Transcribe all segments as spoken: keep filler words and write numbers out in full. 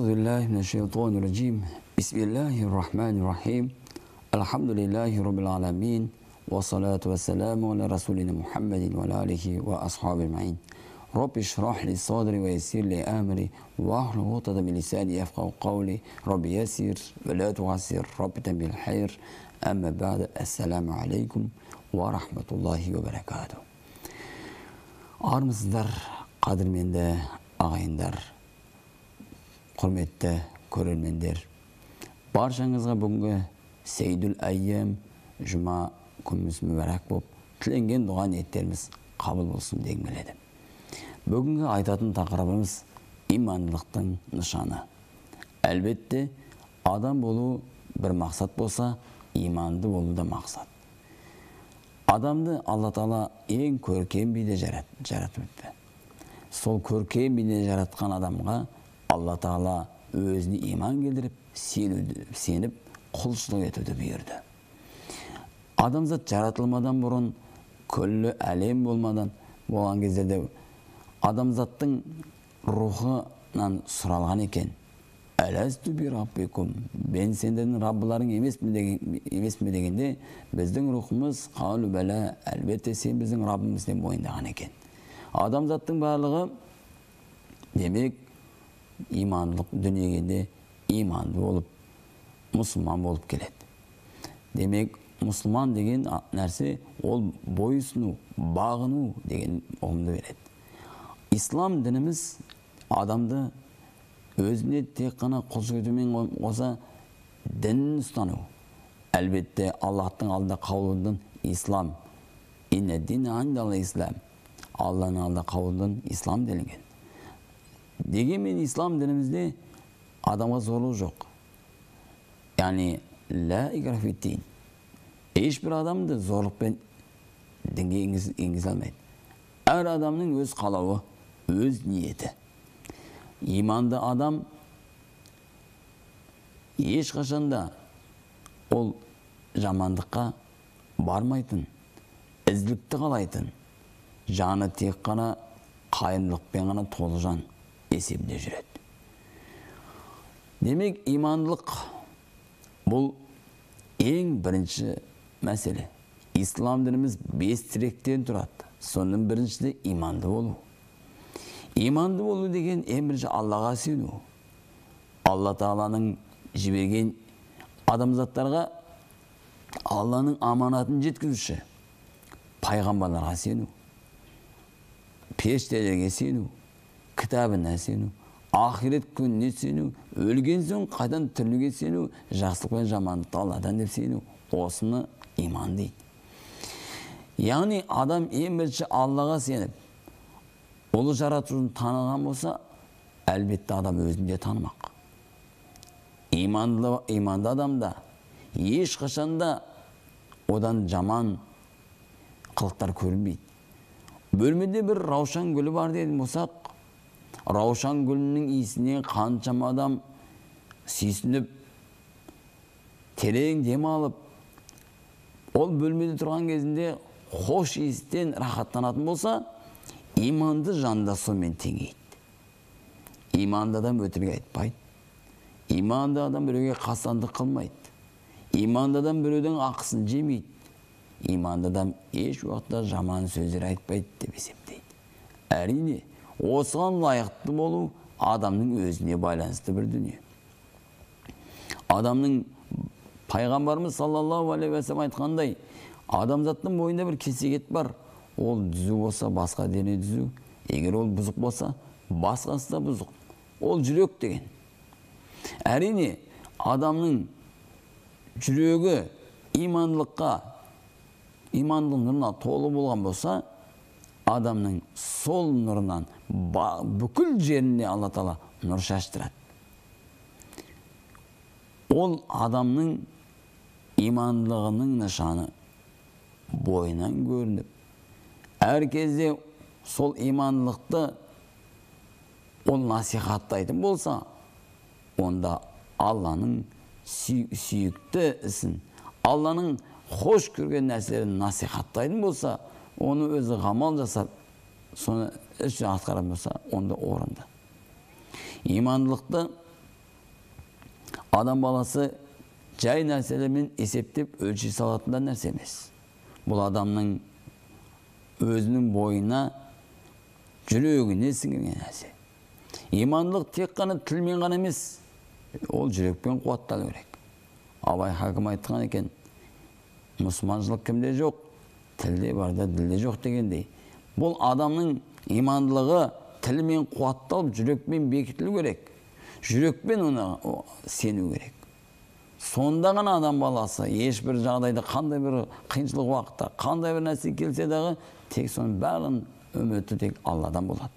Euzubillahimineşşeytanirracim. Bismillahirrahmanirrahim. Elhamdülillahi Rabbil alemin. Ve salatu ve selamu ala Resulina Muhammedin ve alihi ve ashabi ecmaîn. Rabbi şrah li sadri ve yessir li amri ve ahlul ukdeten min lisani yefkahu kavli. Rabbi yessir ve la tuassir. Rabbi tembil hayr. Amma ba'de. Esselamu aleyküm ve rahmetullahi ve berekatuhu. Armısızlar, kadirmende, ağayınlar, hürmetli көрермендер. Баршаңызға бүгінгі Сейдүл Айям жұма күніміз мүбәрәк болып, тіленген дұға ниеттеріміз қабыл болсын дегім келеді. Бүгінгі айтатын тақырыбымыз имандылықтың нышаны. Әлбетте, адам болу бір мақсат болса, иманды болу да мақсат. Адамды Алла Тағала ең көркем биде жаратып өтті. Сол көркем биде жаратқан адамға Алла Тағала өзіне иман келдіріп, сеніп, құлшылық етуді бұйырды. Адамзат жаратылмадан бұрын, күллі әлем болмадан болған кездерде адамзаттың рухынан сұралған екен. Әләсту би раббикум, ben сендердің раббыларың емес пе дегенде, біздің рухымыз қалу бәлә, әлбетте сен біздің раббымыз деп мойындаған екен. Адамзаттың барлығы демек имандылық дүниеге иманды болып, мұсылман болып келеді. Демек, мұсылман деген нәрсе ол бойсыну, бағыну деген ұғымды береді. Ислам дініміз адамды өзіне тек қана құлшылық етумен қоса дінін ұстану. Әлбетте Аллахтың алдында қаулыдан ислам. Инне дин индалла ислам. Алланың алдында қаулыдан ислам делінген. Дегенмен ислам дінімізде адамға зорлық жоқ. Яғни, ла икраха фид-дин. Ешбір адамды зорлықпен дінге енгізе алмайды. Әр адамның өз қалауы, өз ниеті. Иманды адам ешқашанда ол жамандыққа бармайтын, ізгілікті қалайтын, жаны тек қана қайырымдылықпен ғана толы жан есебінде жүреді. Демек, имандылық бұл ең бірінші мәселе. Ислам дініміз бес тіректен тұрады. Соның біріншісі иманды болу. Иманды болу деген ең бірінші Аллаға сену. Алла Тағаланың жіберген адамзаттарға Алланың аманатын жеткізуші. Пайғамбарларға сену, періштелерге сену, кітабына сену, ақирет күніне сену, өлген соң қайдан тірілуге сену, жақсылық пен жамандықты Алладан деп сену. Осыны иман дейді. Яғни адам ең бірінші Аллаға сеніп, ұлы жаратушыны таныған болса, әлбетте адам өзінде танымақ. Иманды адамда ешқашанда одан жаман қылықтар көрінбейді. Бөлмеде бір раушан гүлі бар дейтін болсақ, раушан гүлінің иісіне қаншама адам сүйсініп, терең дем алып, ол бөлмеде тұрған кезінде хош иістен рахаттанатын болса, иманды жанда сонымен теңейді. Иманды адам өтірік айтпайды. Иманды адам біреуге қастандық қылмайды. Иманды адам біреудің ақысын жемейді. Иманды адам еш уақытта жаман сөздер айтпайды деп есептейді. Әрине, осыған лайықты болу адамның өзіне байланысты бір дүние. Адамның пайғамбарымыз саллаллаху алейхи ва саллям айтқандай, адамзаттың бойында бір кесекет бар. Ол дүзу болса, басқа дене дүзу. Егер ол бұзық болса, басқасы да бұзық. Ол жүрек деген. Әрине, адамның жүрегі имандылыққа, имандылық нұрына толы болған болса, адамның сол нұрынан бүкіл жеріне Алла Тағала нұр шаштырады. Ол адамның имандылығының нышаны бойынан көрініп, әр кезде сол имандылықты ол насихаттайтын болса, онда Алланың сүйікті ісін, Алланың хош көрген нәрселерін насихаттайтын болса, оны өзі ғамал жасап, соны іс атқаратын болса, онда орынды. Имандылықты Адам баласы жай нәрселермен есептеп өлшей салатындар нәрсе емес. Бұл адамның өзінің бойына, жүрегіне сіңген нәрсе. Имандылық тек қана тілмен ғана емес, ол жүрекпен қуатталу керек. Абай хакім айтқан екен, мұсылманшылық кімде жоқ, тілде бар да ділде жоқ дегендей. Бұл адамның имандылығы тілмен қуатталып, жүрекпен бекітілу керек. Жүрекпен оны сену керек. Сонда ғана адам баласы ешбір жағдайда, қандай бір қиыншылық уақытта, қандай бір нәрсе келсе дағы, тек соның бәрін үміті тек Алладан болады.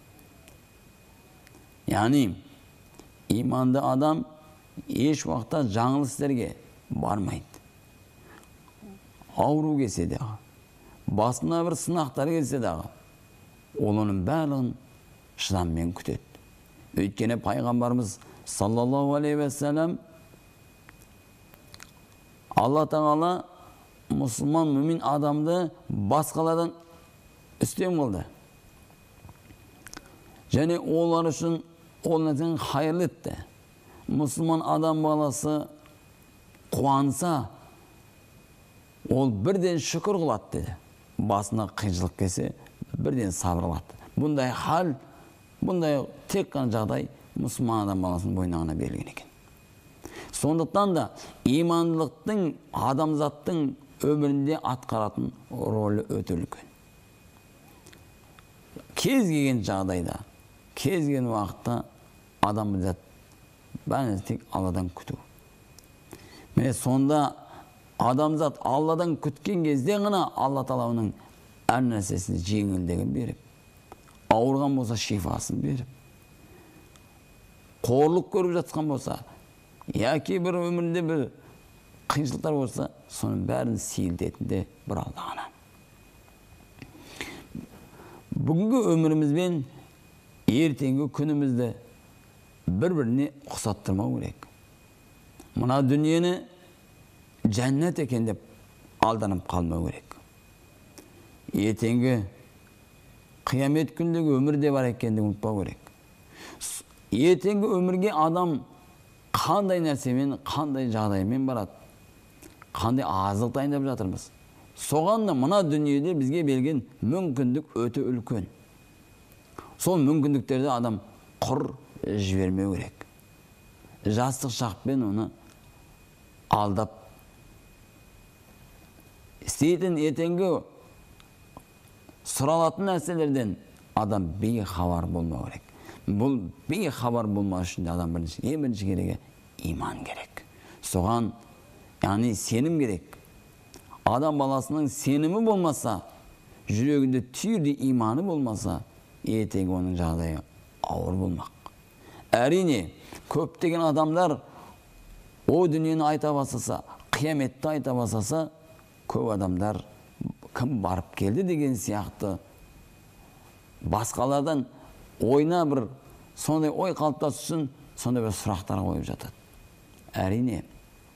Яғни, иманды адам еш уақытта жаңыл істерге бармайды. Ауру келсе дағы, басына бір сынақтар келсе дағы, ол оның бәрін шыдаммен күтеді. Өйткені пайғамбарымыз саллаллаху алейхи ве sellem Алла тағала мұсылман мүмин адамды басқалардан үстем қылды. Және олар үшін ол нәрсені хайырлы етті. Мұсылман адам баласы қуанса, ол бірден шүкір қылады деді. Басына қиыншылық келсе, бірден сабыр қылады. Бұндай хал, бұндай тек қана жағдай мұсылман адам баласының бойына ғана берілген екен. Сондықтан да имандылықтың адамзаттың өмірінде атқаратын рөлі өте үлкен. Кез келген жағдайда, кез келген уақытта адам зат бәрін тек Алладан күту. Міне сонда адамзат Алладан күткен кезде ғана Алла Тағаланың әр нәрсесіне жеңілдігін беріп, ауырған болса шифасын беріп, қорлық көріп жатқан болса, яки бір өмірінде бір қиыншылықтар болса, соның бәрін сейілтетінде бір Алла ғана. Бүгінгі өмірімізбен ертеңгі күнімізді бір-біріне ұқсаттырмау керек. Мына дүниені жәннат екен деп алданып қалмау керек. Ертеңгі қиямет күндегі өмірде бар екенді ұмытпау керек. Ертеңгі өмірге адам қандай нәрсемен, қандай жағдаймен барады, қандай азық дайындап жатырмыз. Соған да мына дүниеде бізге берген мүмкіндік өте үлкен. Сол мүмкіндіктерді адам құр жібермеу керек. Жастық шақпен оны алдап істейтін ертеңгі сұралатын нәрселерден адам бейхабар болмау керек. Бұл бейхабар болмау үшін адам бірінші, ең бірінші керегі иман керек. Соған, яғни сенім керек. Адам баласының сенімі болмаса, жүрегінде түйірдей иманы болмаса, ертеңгі оның жағдайы ауыр болмақ. Әрине, көптеген адамдар о дүниені айта бастаса, қияметті айта бастаса, көп адамдар кім барып келді деген сияқты басқалардан ойна бір сондай ой қалыптассын, сондай бір сұрақтар қойып жатады. Әрине,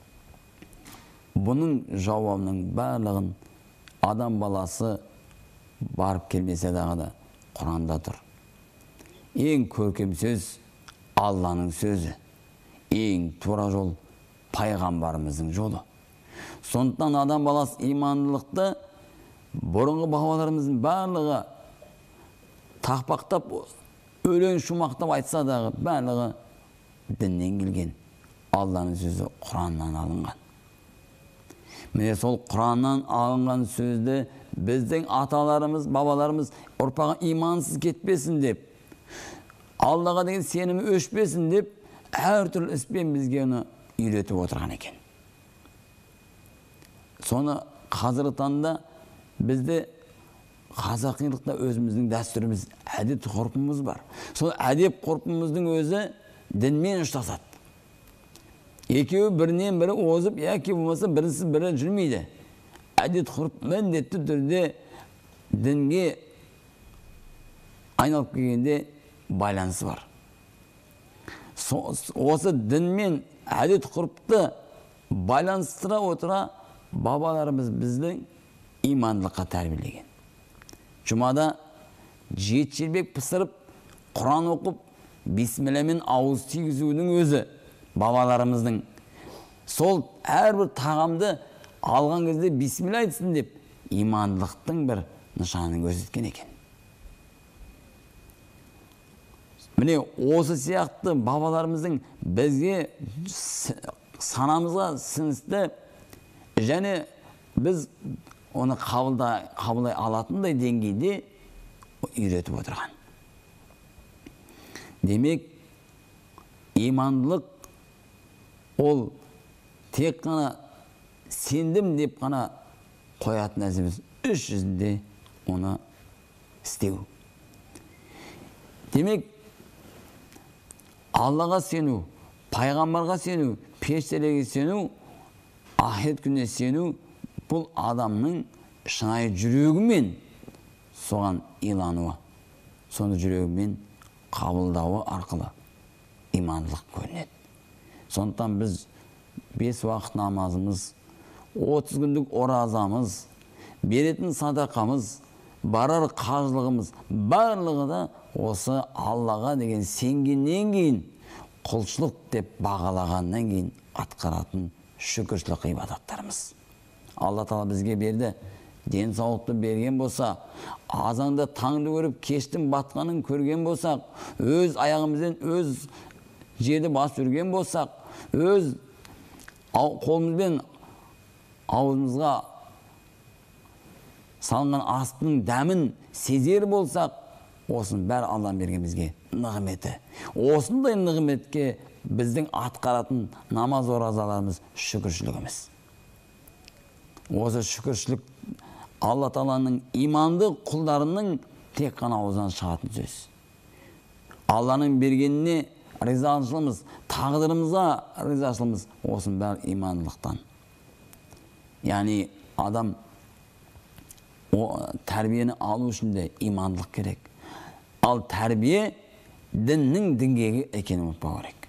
бұның жауабының барлығын адам баласы барып келмесе дағы да Құранда тұр. Ең көркем сөз Алланың сөзі, ең тура жол пайғамбарымыздың жолы. Сондықтан адам баласы имандылықты бұрынғы бабаларымыздың барлығы тақпақтап, өлең шумақтап айтса дағы барлығы діннен келген. Алланың сөзі Құраннан алынған. Міне сол Құраннан алынған сөзді біздің аталарымыз, бабаларымыз ұрпағы имансыз кетпесін деп, Аллаға деген сенімі өшпесін деп, әр түрлі іспен бізге оны үйретіп отырған екен. Соны қазіргі таңда бізде қазақилықта өзіміздің дәстүріміз, әдет ғұрпымыз бар. Сол әдеп ғұрпымыздың өзі дінмен ұштасады. Екеуі бірінен бірі озып, яки болмаса бірінсіз бірі жүрмейді. Әдет ғұрп міндетті түрде дінге айналып келгенде байланысы бар. Осы дінмен әдет ғұрпты байланыстыра отыра бабаларымыз біздің имандылыққа тәрбиелеген. Жұмада жеті желбек пысырып, Құран оқып, бисмиллямен ауыз тигізудің өзі бабаларымыздың. Сол әрбір тағамды алған кезде бисмилла айтсын деп имандылықтың бір нышанын көрсеткен екен. Міне осы сияқты бабаларымыздың бізге санамызға сіңісті және біз оны қабылдай, қабылдай алатындай деңгейде үйретіп отырған. Демек, имандылық ол тек қана сендім деп қана қоятын нәрсеміз, іс жүзінде оны істеу. Демек, Аллаға сену, пайғамбарға сену, періштелерге сену, ахирет күніне сену, бұл адамның шынайы жүрегімен соған илануы, соны жүрегімен қабылдауы арқылы имандылық көрінеді. Сондықтан біз бес уақыт намазымыз, отыз күндік оразамыз, беретін садақамыз, барар қажылығымыз, барлығы да осы Аллаға деген сенгеннен кейін, құлшылық деп бағалағаннан кейін атқаратын шүкіршілік ғибадаттарымыз. Алла Тағала бізге берді, денсаулықты берген болса, азанда таңды көріп, кештің батқанын көрген болсақ, өз аяғымызбен өз жерді басып жүрген болсақ, өз қолымызбен аузымызға салынған астың дәмін сезер болсақ, осының бәрі Алланың берген бізге нығметі. Осындай нығметке біздің атқаратын намаз оразаларымыз шүкіршілігіміз. Осы шүкіршілік Алла Тағаланың иманды құлдарының тек қана аузынан шығатын сөз. Алланың бергеніне ризашылығымыз, тағдырымызға ризашылығымыз, осының бәрі имандылықтан. Яғни адам тәрбиені алу үшін де имандылық керек. Ал тәрбие діннің діңгегі екенін ұмытпау керек.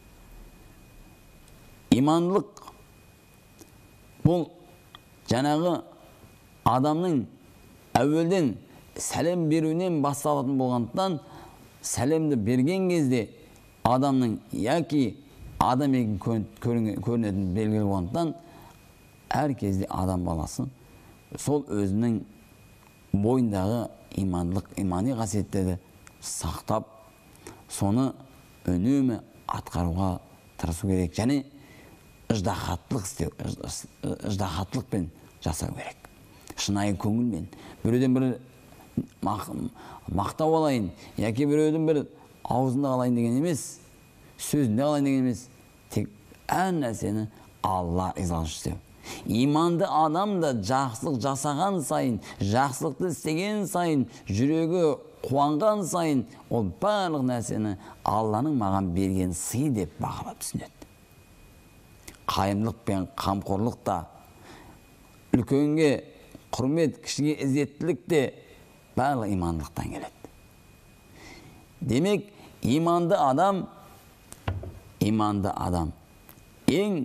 Имандылық бұл жаңағы адамның әуелден сәлем беруінен басталатын болғандықтан, сәлемді берген кезде адамның яки адам екенін көрінетін белгілі болғандықтан, әр кезде адам баласы сол өзінің бойындағы имандылық, имани қасиеттерді сақтап, соны үнемі атқаруға тырысу керек. Және ыждахаттылық істеу, ыждахаттылықпен жасау керек. Шынайы көңілмен. Біреуден бір мақтау алайын, яки біреудің бір аузында қалайын деген емес, сөзінде қалайын деген емес, тек әр нәрсені Алла ризалығы үшін істеу. Иманды адам да жақсылық жасаған сайын, жақсылықты істеген сайын, жүрегі қуанған сайын, ол барлық нәрсені Алланың маған берген сый деп бағалап түсінеді. Қайымдылық пен қамқорлық та, үлкенге құрмет, кішіге ізеттілік те барлық имандылықтан келеді. Демек, иманды адам, иманды адам ең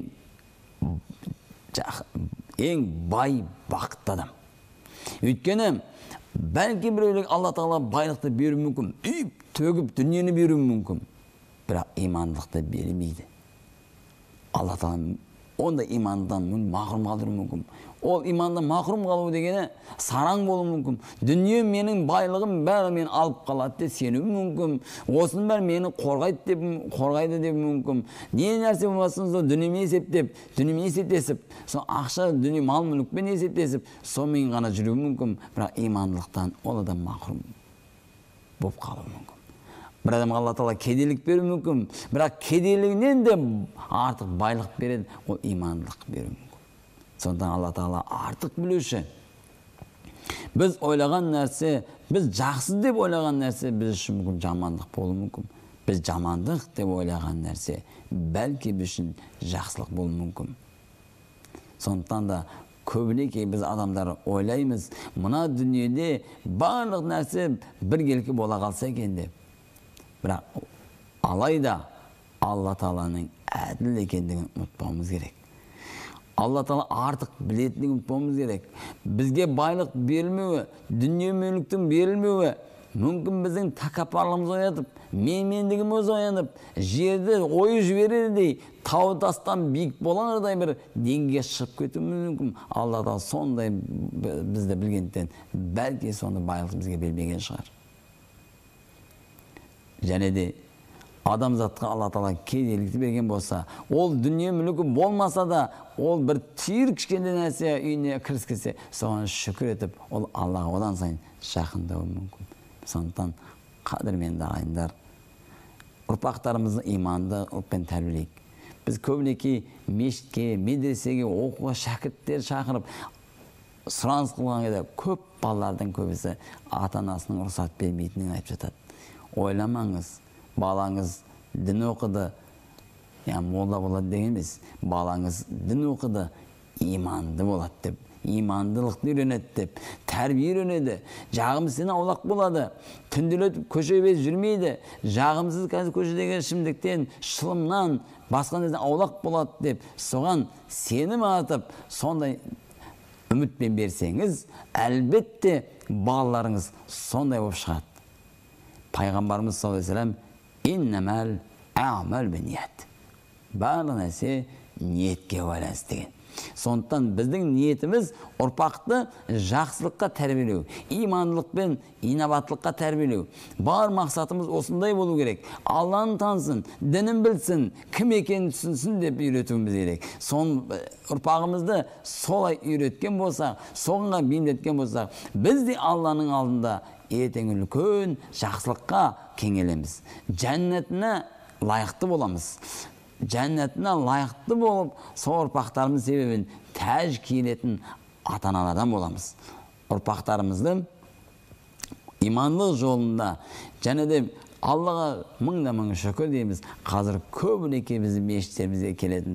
ең бай бақытты адам. Өйткені бәлки біреулер Алла Тағала байлықты беру мүмкін, үйіп, төгіп, дүниені беру мүмкін, бірақ имандылықты бермейді. Алла Тағала онда имандан махрұм қалдыру мүмкін. Ол имандан махрұм қалу дегені сараң болу мүмкін. Дүние менің байлығым бәрі мен алып қалады деп сену мүмкін. Осының бәрі мені қорғайды деп, қорғайды деп мүмкін. Не нәрсе болмасын, сол дүниемен есептеп, дүниемен есептесіп, сол ақша, дүние, мал мүлікпен есептесіп, сонымен ғана жүру мүмкін. Бірақ имандылықтан ол адам махрұм болып қалу мүмкін. Бір адамға Алла Тағала кедейлік беру мүмкін, бірақ кедейлігінен де артық байлық береді, ол имандылық беру мүмкін. Сондықтан Алла Тағала артық білуші. Біз ойлаған нәрсе, біз жақсы деп ойлаған нәрсе біз үшін мүмкін жамандық болу мүмкін. Біз жамандық деп ойлаған нәрсе бәлки біз үшін жақсылық болу мүмкін. Сондықтан да көбінесе біз адамдар ойлаймыз, мына дүниеде барлық нәрсе біркелкі бола қалса екен деп. Бірақ алайда Алла Тағаланың әділ екендігін ұмытпауымыз керек. Алла Тағала артық білетіндігін ұмытпауымыз керек. Бізге байлық берілмеуі, дүние мүліктің берілмеуі мүмкін біздің тәкаппарлығымыз оятып, менмендігіміз оянып, жерді ойып жіберердей, тау тастан биік болардай бір деңгейге шығып кетуіміз мүмкін. Алла да сондай бізді білгендіктен, бәлки сондай байлық бізге бермеген шығар. Және де адамзатқа Алла Тағала кедейлікті берген болса, ол дүние мүлкі болмаса да, ол бір түйір кішкентай нәрсе үйіне кіріскесе, соған шүкір етіп, ол Аллаға одан сайын жақындауы мүмкін. Сондықтан қадірменді ағайындар, ұрпақтарымызды иманды ұлтпен тәрбиелейік. Біз көбінесе мешітке, медресеге, оқуға шәкірттер шақырып, сұраныс қылған кезде көп балалардың көбісі ата-анасының рұқсат бермейтінін айтып жатады. Ойламаңыз, балаңыз дін оқыды, яғни молда болады деген емес, балаңыз дін оқыды, иманды болады деп, имандылықты үйренеді деп, тәрбие үйренеді, жағымсыз аулақ болады, түнделетіп көшеде жүрмейді, жағымсыз қазір көшедегі ішімдіктен, шылымнан, басқа нәрседен аулақ болады деп, соған сенім артып, сондай үмітпен берсеңіз, әлбетте балаларыңыз сондай болып шығады. Пайғамбарымыз саллаллаху алейхи ва саллям иннамал аъмал бинният. Барлық нәрсе ниетке байланысты деген. Сондықтан біздің ниетіміз ұрпақты жақсылыққа тәрбиелеу, имандылықпен инабаттылыққа тәрбиелеу. Бар мақсатымыз осындай болу керек. Алланы танысын, дінін білсін, кім екенін түсінсін деп үйретуіміз керек. Сон ұрпағымызды солай үйреткен болсақ, соңға бейімдеткен болсақ, біз де Алланың алдында ертең үлкен жақсылыққа кеңелеміз. Жәннетіне лайықты боламыз. Жәннетіне лайықты болып, сол ұрпақтарымыз себебін тәж киінетін ата-аналардан боламыз. Ұрпақтарымызды имандылық жолында, және де Аллаға мыңда мың шүкір дейміз. Қазір көбінесе біздің мешіттерімізге келетін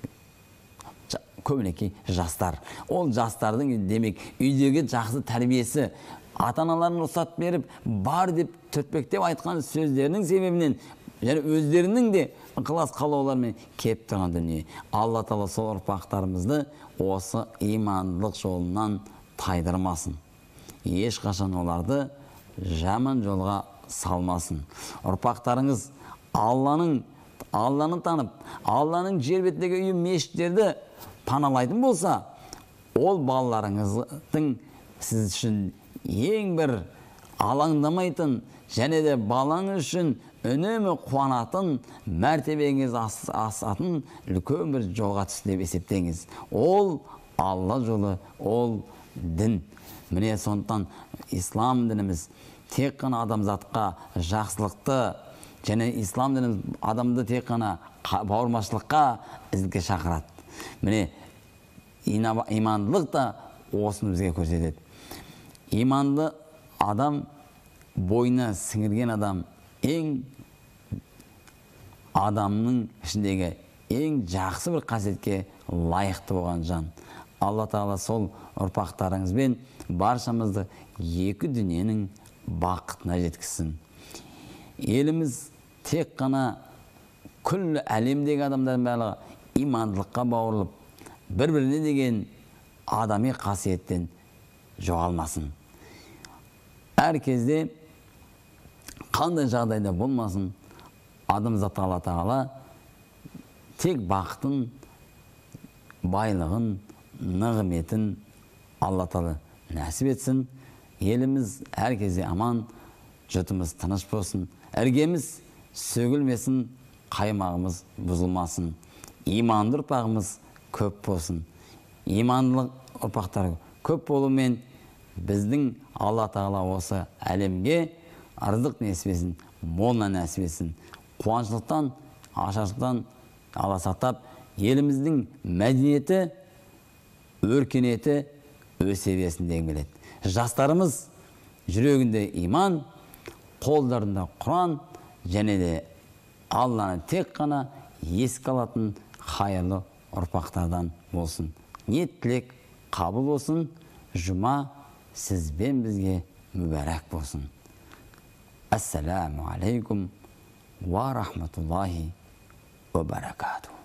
көбінесе жастар. Ол жастардың демек үйдегі жақсы тәрбиесі, ата-аналарын рұқсат беріп, бар деп түртпектеп айтқан сөздерінің себебінен, және өздерінің де ықылас қалауларымен кеп тұрған дүние. Алла Тағала сол ұрпақтарымызды осы имандылық жолынан тайдырмасын. Ешқашан оларды жаман жолға салмасын. Ұрпақтарыңыз Алланың Алланы танып, Алланың жер бетіндегі үйі мешіттерді паналайтын болса, ол балаларыңыздың сіз үшін ең бір алаңдамайтын, және де балаңыз үшін үнемі қуанатын, мәртебеңіз асатын үлкен бір жолға түсті деп есептеңіз. Ол Алла жолы, ол дін. Міне сондықтан ислам дініміз тек қана адамзатқа жақсылықты, және ислам дініміз адамды тек қана бауырмашылыққа ізге шақырады. Міне имандылық та осыны бізге көрсетеді. Иманды адам, бойына сіңірген адам, ең адамның ішіндегі ең жақсы бір қасиетке лайықты болған жан. Алла Тағала сол ұрпақтарыңызбен баршамызды екі дүниенің бақытына жеткізсін. Еліміз тек қана күллі әлемдегі адамдардың барлығы имандылыққа бауырылып, бір-біріне деген адами қасиеттен жоғалмасын. Әр кезде қандай жағдайда болмасын, адамзатқа Алла Тағала тек бақытын, байлығын, нығметін Алла Тағала нәсіп етсін. Еліміз әр кезде аман, жұртымыз тыныш болсын, іргеміз сөгілмесін, қаймағымыз бұзылмасын. Иманды ұрпағымыз көп болсын. Имандылық ұрпақтар көп болумен біздің Алла Тағала осы әлемге арыздық несібесін, молна нәсібесін, қуаншылықтан, ашаршылықтан Алла сақтап, еліміздің мәдениеті, өркениеті өсе берсін дегім келеді. Жастарымыз жүрегінде иман, қолдарында Құран, және де Алланы тек қана еске алатын хайырлы ұрпақтардан болсын. Ниет тілек қабыл болсын. Жұма сізбен бізге мүбәрәк болсын. Ассаламу алейкум ва рахматуллахи ва баракату.